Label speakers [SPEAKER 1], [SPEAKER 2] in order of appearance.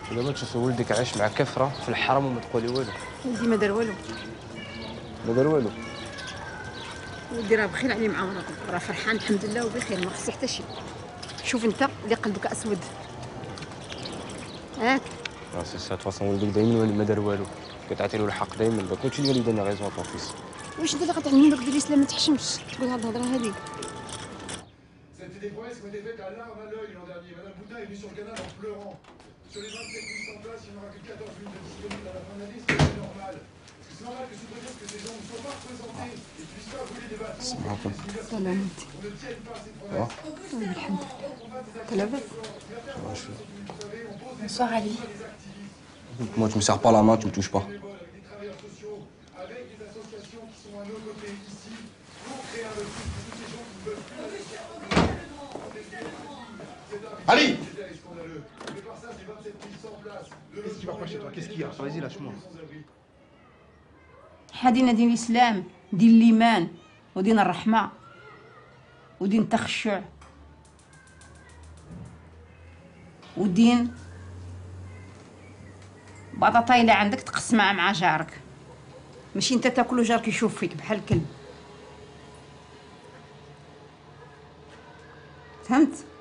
[SPEAKER 1] ودابا تشوفي ولدك عايش مع كفره في الحرم وما تقولي والو.
[SPEAKER 2] ولدي ما دار والو.
[SPEAKER 1] ما دار والو.
[SPEAKER 2] ولدي راه بخير عليه مع مراته، راه فرحان الحمد لله وبخير، ما خصو حتى شي. شوف انت اللي قلبك اسود. ياك
[SPEAKER 1] سي سا فاصون ولدك دايما ما دار والو، كتعطي له الحق دايما. دونك ماشي اللي دانا غيزون طون فيس.
[SPEAKER 2] واش انت اللي غتعلمني داك الاسلام ما تحشمش تقول هاد الهضره هذه؟
[SPEAKER 3] C'était des promesses qui ont été faites à l'arme à l'œil l'an dernier. Madame Boutin est venue sur le canal en pleurant. Sur les 27 000 en place, il n'y en aura que 14 000 de disponibles à la fin de l'année, c'est normal. Parce que c'est normal que sous prétexte que ces gens ne soient pas représentés et ne puissent pas brûler des bâtons, on ne tienne pas ces promesses.
[SPEAKER 2] T'as la veste.
[SPEAKER 4] Bonsoir Ali.
[SPEAKER 1] Moi, tu me serres pas la main, tu me touches pas.
[SPEAKER 3] Avec des travailleurs sociaux, avec des associations qui sont à nos côtés ici, pour créer un refuge pour tous ces gens qui ne veulent plus.
[SPEAKER 5] Ali!
[SPEAKER 3] Mais par ça, c'est 27 000 sans place.
[SPEAKER 5] Qu'est-ce qui va pas chez toi? Qu'est-ce qu'il y a? Vas-y, lâche-moi.
[SPEAKER 4] هادينا دين الإسلام، دين الإيمان ودين الرحمة ودين التخشع ودين بطاطا إلا عندك تقسمها مع جارك، ماشي انت تاكل وجارك يشوف فيك بحال الكلب. فهمت؟